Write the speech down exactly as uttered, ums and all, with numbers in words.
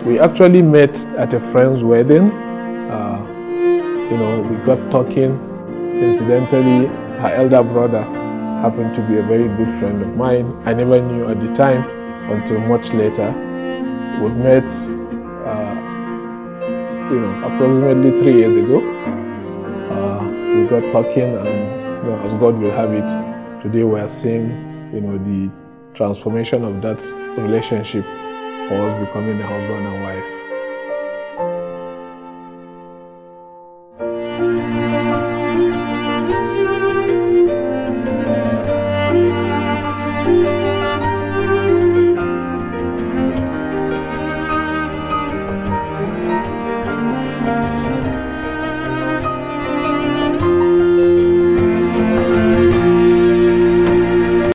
We actually met at a friend's wedding. Uh, you know, we got talking. Incidentally, her elder brother happened to be a very good friend of mine. I never knew at the time until much later. We met, uh, you know, approximately three years ago. Uh, we got talking, and you know, as God will have it, today we are seeing, you know, the transformation of that relationship for us becoming a husband and wife.